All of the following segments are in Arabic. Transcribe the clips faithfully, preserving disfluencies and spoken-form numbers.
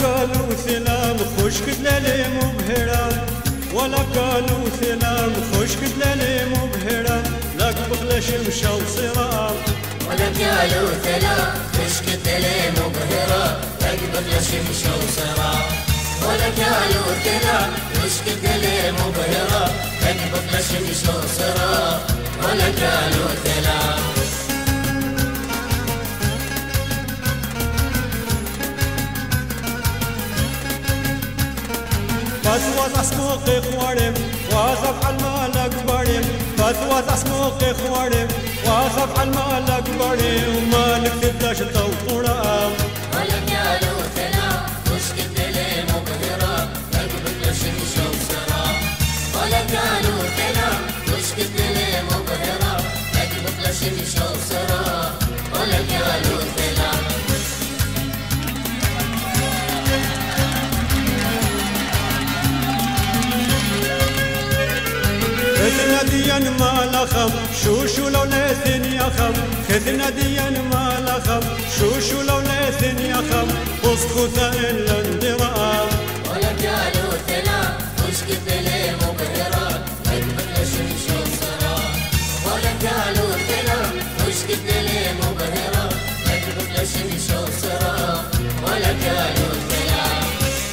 قالوا سلام خشك دلالي مبهرة ولا قالوا سلام خشك دلالي مبهرة لك بغلا شمشة وصرام ولا قالوا سلام خشك دلالي مبهرة لك بغلا شمشة وصرام ولا قالوا سلام خشك دلالي مبهرة لك بغلا شمشة وصرام ولا قالوا سلام فتوى تسموقي خوارم واصف على المالك بريم فتوى تسموقي خوارم واصف على المالك بريم ومالك تبداش توطرام ولا قالوا سلام خشك دلالي مبهرة لك بغلا شمشة وصرام ولا قالوا سلام خشك دلالي مبهرة لك بغلا شمشة وصرام ولا قالوا سلام خذنا ديا ما لخم شوشو لو ليثن يخم خذنا ديا ما لخم شوشو لو ليثن يخم اسكت الا اندرام ولا قالوا سلام خشك دلالي مبهرة لك بغلا شمشة وصرام ولا قالوا سلام خشك دلالي مبهرة لك بغلا شمشة وصرام ولا قالوا سلام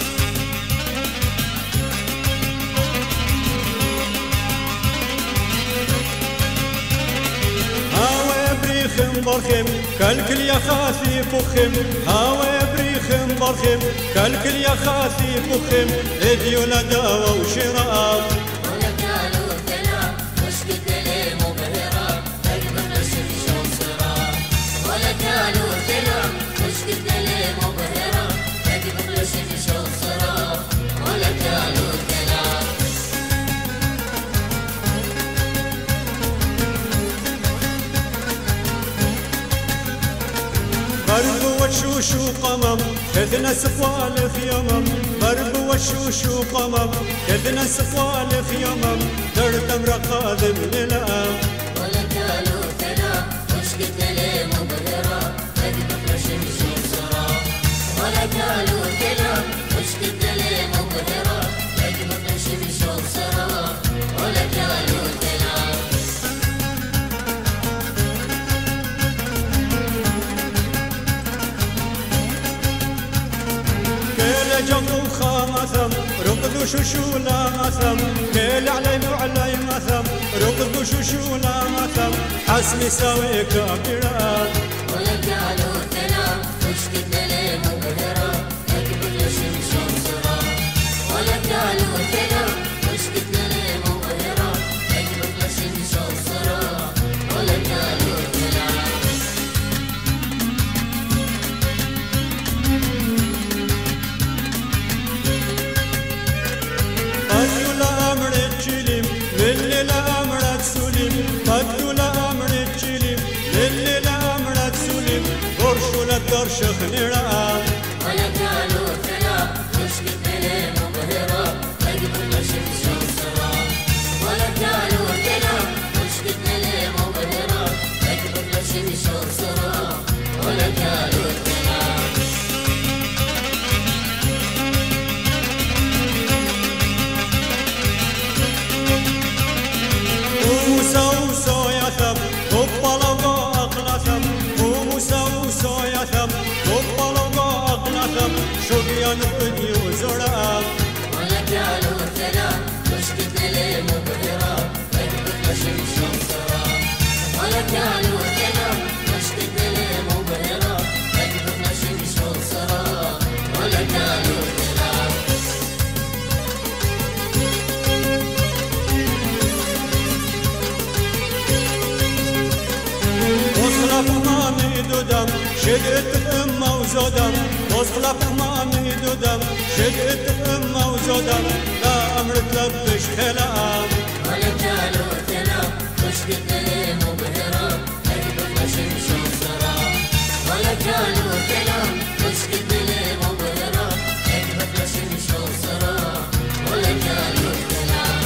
بريخم برخم كالكل يا خاسي فخم هاوي بريخم برخم كالكل يا خاسي فخم اديو لداوة وشراب ولا قالوا سلام خشك دلالي مبهرة لك بغلا شمشة وصرام ولا قالوا سلام خشك دلالي مبهرة لك بغلا شمشة وصرام ولا قالوا سلام برب وشوشو قمم خذنا سفوال في يمم برب وشوشو قمم خذنا سفوال في يمم درتم رقاذ من الأم ولا قالوا سلام خشك دلالي مبهرة لك بغلا شمشة وصرام ولا قالوا سلام خشك دلالي مبهرة لك بغلا شمشة وصرام ولا قالوا سلام كيل جنبو خامثم رقدو شوشو لا مثم كيل علي وعلي مثم رقدو شوشو لا مثم حسمي ساوي كابرام ولا قالوا سلام خشك دلالي مبهرة لك بغلا شمشة وصرام ولا قالوا سلام خشك دلالي مبهرة لك بغلا شمشة وصرام ولا قالوا سلام قدو لأمر الجليم للي لأمر السليم قدو لأمر الجليم للي لأمر السليم قرشو للدرش خنرام ولا قالوا سلام خشك دلالي مبهرة لك بغلا شمشة وصرام ولا قالوا سلام خشك دلالي مبهرة لك بغلا شمشة وصرام ولا قالوا سلام وموسى وسو يثم قبلوا أقلثم وموسى وسو يثم قبلوا أقلثم شقيا نبني وزرام ولا قالوا سلام خشك دلالي مبهرة لك بغلا شمشة وصرام ولا قالوا سلام خشك دلالي مبهرة لك بغلا شمشة وصرام ولا قالوا سلام وصلف مامي دودم شدت أمه وزودم وصلف مامي دودم شدت أمه وزودم لا أمر تلبش كلام ولا قالوا سلام خشك دلالي مبهرة لك بغلا شمشة وصرام ولا قالوا سلام خشك دلالي مبهرة لك بغلا شمشة وصرام ولا قالوا سلام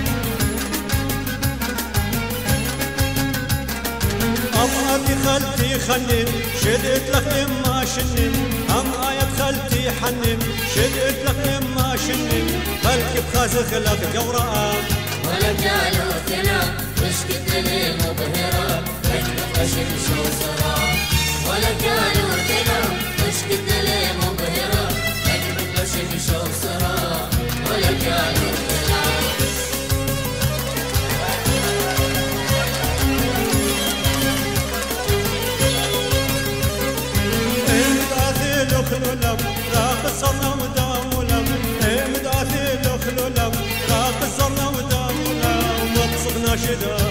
أبغى خلتي خنن شدت لك لما شنن هم آية خلتي حنن شدت لك لما شنن خلك بخازخ لك جوراء ولا قالوا ثنا وشكت لي مبهرة ركبت غشم شو سرا ولا قالوا ثنا وشكت لي مبهرة ركبت غشم شو سرا ولا قالوا ثنا خلولم راق الصرنا ودام ولم مدعثي له خلولم راق الصرنا ودام ولم وبصقنا شدا